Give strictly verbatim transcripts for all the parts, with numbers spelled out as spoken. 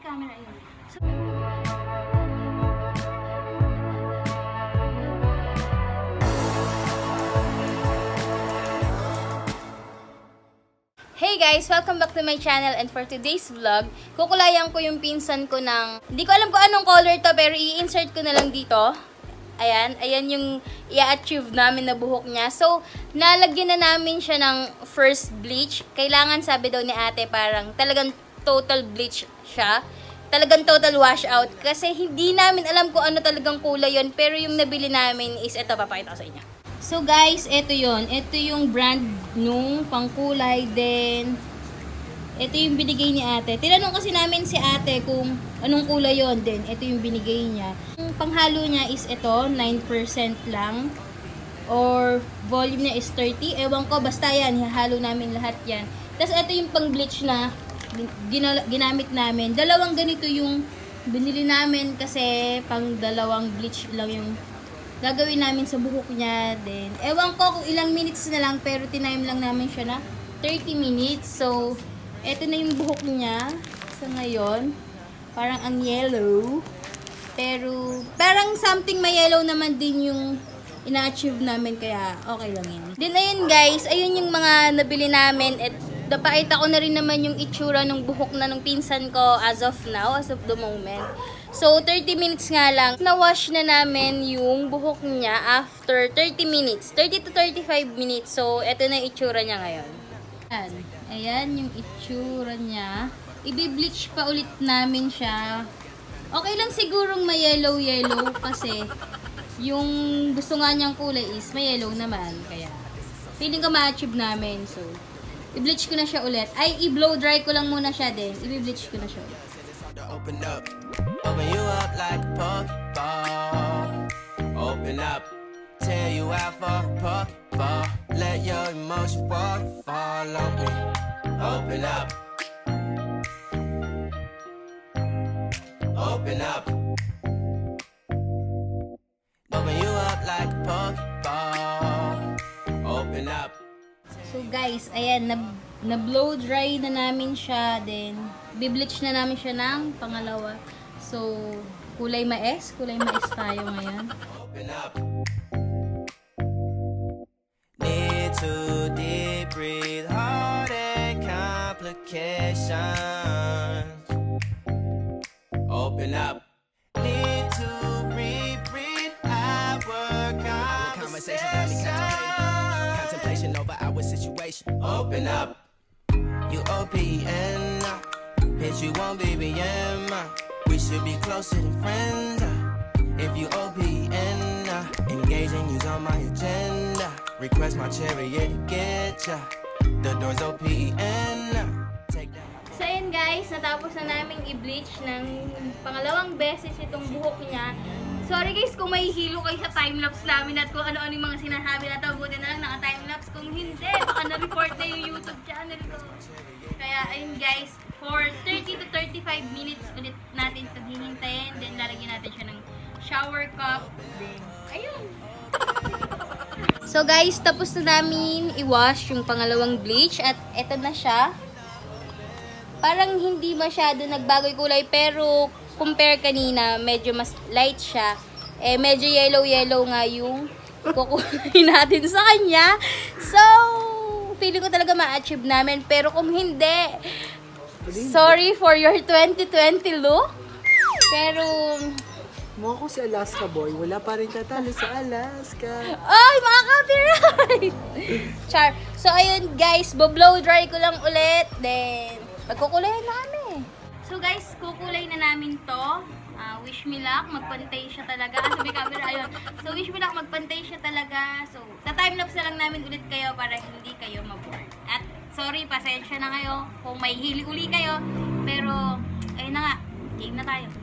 may camera yun. So, hey guys! Welcome back to my channel, and for today's vlog, kukulayan ko yung pinsan ko ng, hindi ko alam kung anong color to, pero i-insert ko na lang dito. Ayan, ayan yung i-achieve namin na buhok niya. So, nalagyan na namin siya ng first bleach. Kailangan, sabi daw ni ate, parang talagang total bleach siya. Talagang total washout. Kasi hindi namin alam kung ano talagang kulay yon. Pero yung nabili namin is, ito, papakita ko sa inyo. So guys, ito yon. Ito yung brand nung pangkulay. Then, ito yung binigay ni ate. Tinanong kasi namin si ate kung anong kulay yon. Then, ito yung binigay niya. Yung panghalo niya is ito, nine percent lang. Or, volume niya is thirty. Ewan ko, basta yan. Hihalo namin lahat yan. Tapos, ito yung pang-bleach na ginamit namin. Dalawang ganito yung binili namin kasi pang dalawang bleach lang yung gagawin namin sa buhok niya. Then, ewan ko kung ilang minutes na lang, pero tinime lang namin siya na thirty minutes. So, eto na yung buhok niya sa ngayon. Parang ang yellow. Pero, parang something may yellow naman din yung ina-achieve namin, kaya okay lang yun. Then, ayun guys, ayun yung mga nabili namin. At napakita ko na rin naman yung itsura ng buhok na ng pinsan ko as of now, as of the moment. So, thirty minutes nga lang. Na-wash na namin yung buhok niya after thirty minutes. thirty to thirty-five minutes. So, eto na yung itsura niya ngayon. Ayan. Ayan yung itsura niya. Ibi-bleach pa ulit namin siya. Okay lang sigurong may yellow-yellow kasi yung gusto nga niyang kulay is may yellow naman. Kaya, feeling ko ma-achieve namin. So, i-bleach ko na siya ulit. Ay, i-blow dry ko lang muna siya din. I-bleach ko na siya ulit. Open up, open you up like a Pokeball. Open up, tear you out for a Pokeball. Let your emotion waterfall on me. Open up, open up, open you up like a Pokeball. Open up. So guys, ayan, na, na blow dry na namin siya, then bi-bleach na namin siya ng pangalawa. So, kulay mais, kulay mais tayo ngayon. Open up. Need to deep breathe, heart and complications. Open up. Need to reread our conversation. Contemplation over our situation. Open up. You O P E N Hit you on B B M. We should be closer than friends. If you O P E N engaging you's on my agenda. Request my chariot to get ya. The door's O P E N. Take that. So ayan guys, natapos na namin i-bleach ng pangalawang beses itong buhok niya. Sorry guys kung may hilo kayo sa timelapse namin at kung ano-ano yung mga sinasabi na ito. Buti na lang naka-timelapse. Kung hindi, baka na-report na yung YouTube channel ko. Kaya ayun guys, for thirty to thirty-five minutes ulit natin ito hihintayin. Then lalagyan natin siya ng shower cup. Then, ayun. So guys, tapos na namin i-wash yung pangalawang bleach. At eto na siya. Parang hindi masyado nagbago yung kulay. Pero compare kanina, medyo mas light siya. Eh, medyo yellow-yellow nga yung kukulay natin sa kanya. So, feeling ko talaga ma-achieve namin. Pero kung hindi, sorry for your twenty twenty look. Pero, mukha ko si Alaska boy, wala pa rin tatalo sa Alaska. ay, mga copyright! Char. So, ayun guys, bo-blow dry ko lang ulit. Then, magkukulayan na kami. So guys, kukulay na namin to. Uh, wish me luck, magpantay siya talaga. Ah, sabi camera, ayun. So, wish me luck, magpantay siya talaga. So, ta-timelapse na lang namin ulit kayo para hindi kayo ma-bored. At, sorry, pasensya na kayo kung may hili-uli kayo. Pero, ayun na nga, game na tayo.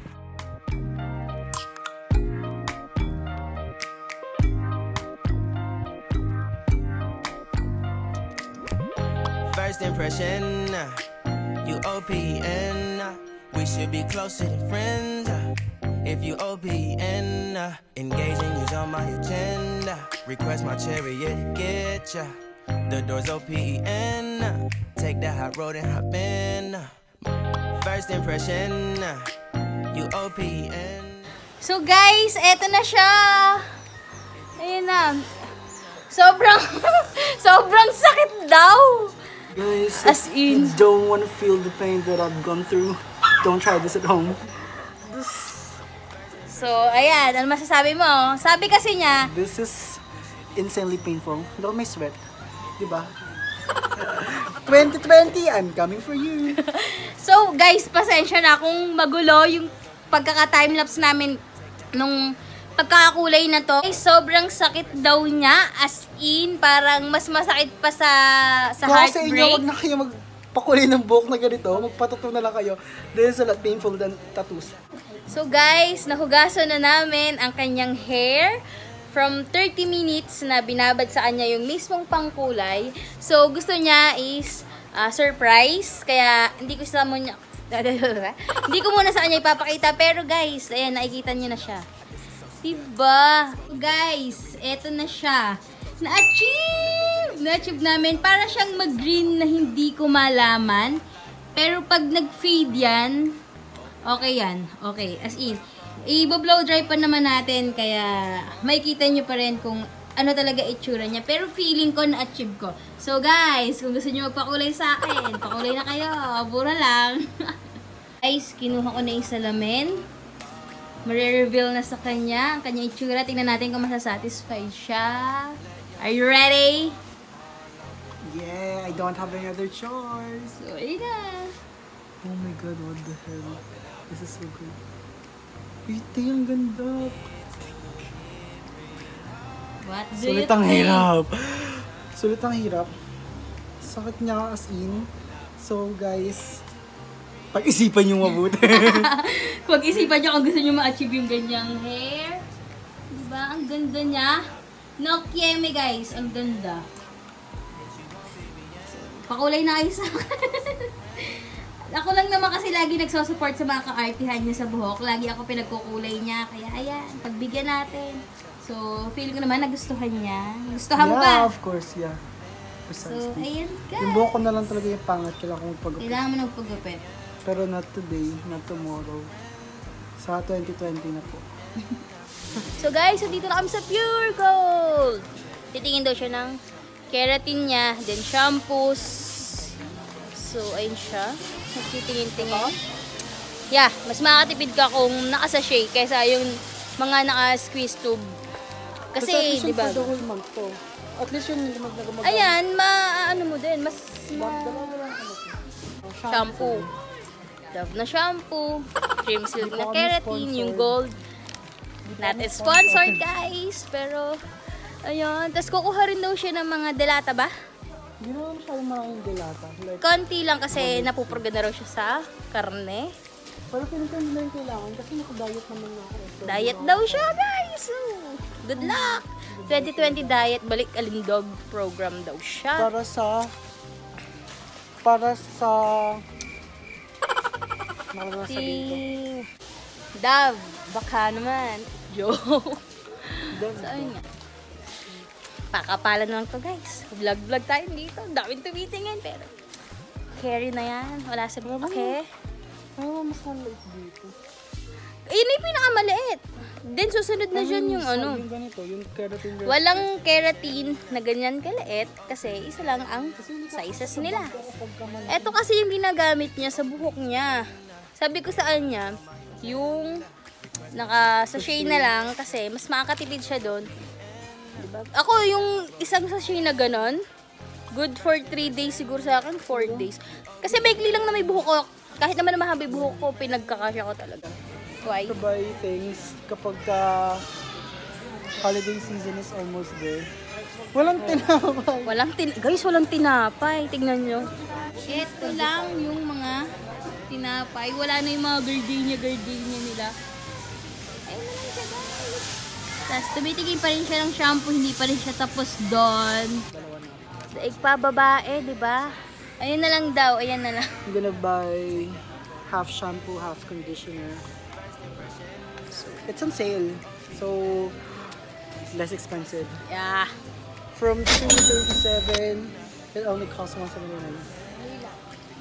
First impression, you O P E N We should be closer than friends. If you O P E N engaging you's on my agenda. Request my chariot to get ya. The door's O P E N Take that hot road and hop in. first impression. You O P E N So guys, eto na siya. Ayun na. Sobrang, sobrang sakit daw. Guys, As if in. you don't want to feel the pain that I've gone through, don't try this at home. So, ayan. Ano masasabi mo? Sabi kasi niya, This is insanely painful. Look at my sweat. Diba? twenty twenty, I'm coming for you. so guys, pasensya na kung magulo yung pagkaka-timelapse namin nung pagkakakulay na to. Ay, sobrang sakit daw niya. As in, parang mas masakit pa sa, sa Kung sa inyo, heartbreak. wag na kayo magpakulay ng buhok na ganito. Magpatattoo na lang kayo. This is a lot painful than tattoos. So guys, nahugasan na namin ang kanyang hair from thirty minutes na binabad sa kanya yung mismong pangkulay. So gusto niya is uh, surprise. Kaya hindi ko sa muna hindi ko muna sa kanya ipapakita. Pero guys, ayan, nakikita niyo na siya. Diba? Guys, eto na siya. Na-achieve! Na-achieve namin. Para siyang mag-green na hindi ko malaman. Pero pag nag-fade yan, okay yan. Okay. As in, i-blow dry pa naman natin. Kaya, makikita nyo pa rin kung ano talaga itsura niya. Pero feeling ko na-achieve ko. So guys, kung gusto nyo magpakulay sa akin, pakulay na kayo. Bura lang. Guys, kinuha ko na yung salamin. Mare-reveal na sa kanya ang kanyang itsura. Tingnan natin kung masasatisfied siya. Are you ready? Yeah, I don't have any other choice. So, ayun na. Oh my god, what the hell? This is so good. Ito yung ganda. What do Sulit you ang think? hirap. Sulit ang hirap. Sakit niya as in. So guys, pag-isipan nyo mabuti. Pag-isipan nyo kung gusto nyo ma-achieve yung ganyang hair. Diba? Ang ganda niya. No kieme guys. Ang ganda. Pakulay na kayo sa Ako lang naman kasi lagi nagsosupport sa mga ka-artihan niya sa buhok. Lagi ako pinagkukulay niya. Kaya ayan, pagbigyan natin. So, feeling ko naman nagustuhan niya. Gustuhan mo ba? Yeah, of course, yeah. So, Precisely. ayan guys. Yung buhok ko na lang talaga yung pangat. Kailangan ko magpagupit. Kailangan mo nagpagupit. Pero not today, not tomorrow. Sa twenty twenty na po. So guys, so dito na kami sa Pure Gold. Titingin daw siya ng keratin niya, then shampoos. So, ayun siya. Nagtitingin-tingin. Yeah, mas makakatipid ka kung naka-sachet kaysa yung mga naka-squeeze tube. Kasi, di ba? For the whole month to. At least yun, hindi mag-nagamagal. Ayan, ma-ano mo din, mas ma shampoo. Dove na shampoo. Cream silk na keratin, yung gold. Not sponsored guys, pero ayun. Tapos kukuha rin daw siya ng mga delata ba? Hindi naman masyadong maraming delata. Like, Konti lang kasi napupurga na raw siya sa karne. pero feeling ko hindi na yung kailangan kasi naka-diet naman na ako. So, Diet daw siya guys. So, good luck! twenty twenty diet, balik alindog program daw siya. Para sa... Para sa... Ano na Si sabihin ko? Dove, baka naman. Joke. Dove, So, ayun nga. Pakapalan lang to guys. Vlog-vlog tayo dito. Daming tumitingin pero carry na yan. Wala sa okay. Ano mas maliit dito? Ayun na yung pinakamaliit. Then susunod na dyan yung ano. Yung ganito, yung keratin. Walang keratin na ganyan kaliit kasi isa lang ang sizes nila. Ito kasi yung ginagamit niya sa buhok niya. Sabi ko sa kanya, yung naka-sachet na lang kasi mas makakatipid siya doon. Diba? Ako yung isang sachet na ganon, good for three days siguro sa akin, four days. Kasi maikli lang na may buhok ko. Kahit naman na mahaba yung buhok ko, pinagkakasya ko talaga. Why? To buy things kapag ka holiday season is almost there. Walang tinapay. Walang tin guys, walang tinapay. Tignan nyo. Ito lang yung mga tinapay. Wala na yung mga gardenia, gardenia nila. Ayun na lang siya guys. Tapos tumitigil pa rin siya ng shampoo. Hindi pa rin siya tapos doon. Daig pa babae, di ba? Ayun na lang daw. Ayan na lang. I'm gonna buy half shampoo, half conditioner. It's on sale. So, less expensive. Yeah. From two thirty-seven, it only costs one seventy-nine.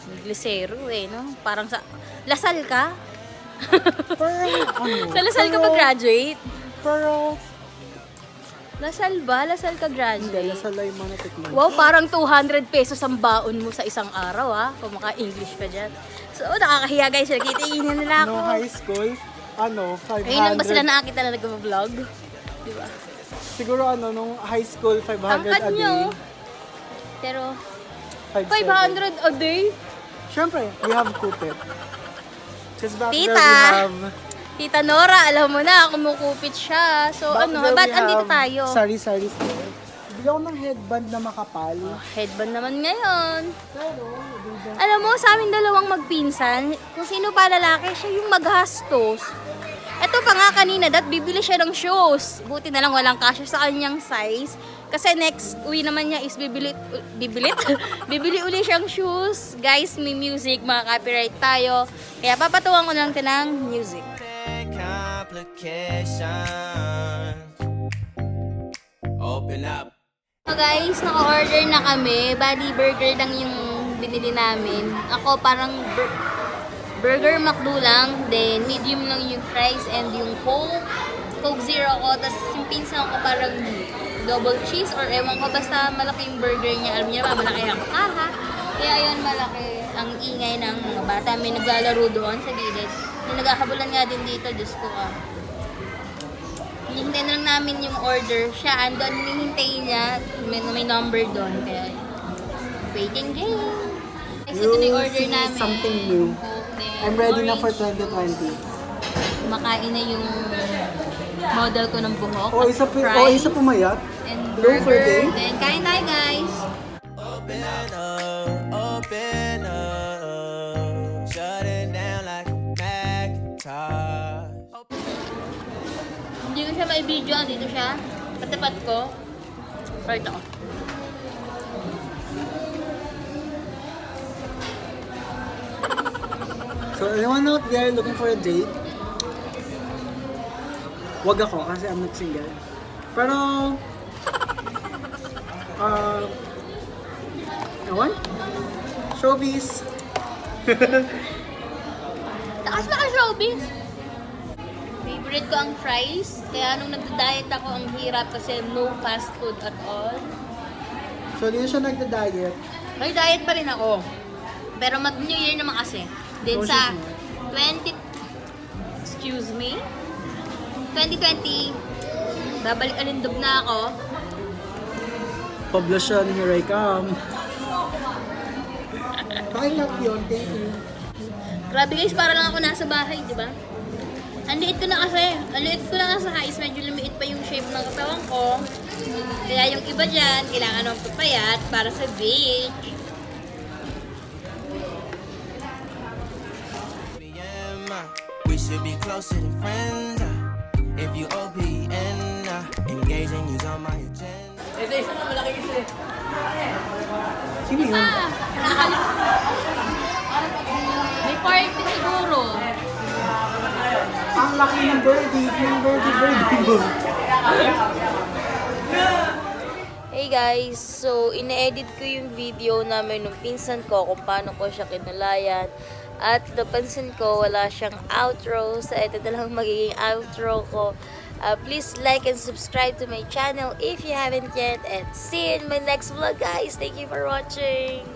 Glisero eh, no? Parang sa... Lasal ka? Pero, ano? Sa Lasal ka pa-graduate? Pero, Lasal ba? Lasal ka graduate? hindi, Lasal lang yung mga natikman. Wow, parang two hundred pesos ang baon mo sa isang araw, ha? Kung maka-English ka dyan. So, nakakahiya guys. Nakitingin nila ako. No high school, ano, five hundred. Ayun lang ba sila nakakita na nag-vlog? Diba? Siguro ano, nung high school, five hundred Tangkad a day. nyo. Pero, five five hundred a day? Siyempre, we have kupit. Because back Tita! there we have... Tita Nora, alam mo na, kumukupit siya. So, back ano, there ba't we andito have tayo? Sari-sari store. Bigyan ko ng headband na makapal. Oh, headband naman ngayon. Pero, diba? Alam mo, sa amin dalawang magpinsan, kung sino pa lalaki, siya yung maghastos. Ito pa nga kanina, dat bibili siya ng shoes. Buti na lang walang kasya sa kanyang size. Kasi next uwi naman niya is bibili, bibili, bibili uli siyang shoes. Guys, may music, mga copyright tayo. Kaya papatuwan ko lang ito ng music. Open up. So guys, naka-order na kami. Bali, burger lang yung binili namin. Ako parang bur burger McDo lang. Then, medium lang yung fries and yung Coke. Coke Zero ko. Tapos yung pinsan ko parang double cheese or ewan ko. Basta malaki yung burger niya. Alam niyo naman, malaki ang kaha. Kaya ayun, malaki ang ingay ng mga bata. May naglalaro doon sa gilid. May nagkakabulan nga din dito. Diyos ko ah. Hinihintay na lang namin yung order. Siya, andun, hinihintay niya. May, may number doon. Kaya, waiting game. Next, ito na yung order see namin. something new. Okay. I'm ready na Orange. for twenty twenty. Makain na yung model ko ng buhok. O, isa, pu fries, o, isa pumayat. and Low for burger. day. Then, kain tayo guys. Open up, open up. Shut it down like a Macintosh. Hindi ko siya may video. Dito siya. Katapat ko. Right ako. So, anyone out there looking for a date? Wag ako kasi I'm not single. Pero, uh, ewan? Showbiz. Takas na ka showbiz. Favorite ko ang fries. Kaya nung nagda-diet ako, ang hirap kasi no fast food at all. So, hindi na siya nagda-diet. May diet pa rin ako. Pero mag-New Year naman kasi. Then Oh, sa she's not. twenty... Excuse me? twenty twenty, babalik alindog na ako. Poblasyon, here I come. Pakilat yun, thank you. Grabe guys, para lang ako nasa bahay, di ba? Ang liit ko na kasi. Ang liit ko na kasi guys, medyo lumiit pa yung shape ng katawan ko. Kaya yung iba dyan, kailangan ng papayat para sa beach. We should be closer than friends. If you O P E N, engaging you's on my agenda. Ito isa na malaki isa. Sino yun? Ah! May party siguro. Ang laki ng birdie, yung birdie, birdie. Hey guys, so ine-edit ko yung video namin nung pinsan ko kung paano ko siya kinulayan. At napansin ko, wala siyang outro. So, ito na lang magiging outro ko. Uh, please like and subscribe to my channel if you haven't yet. And see you in my next vlog, guys. Thank you for watching.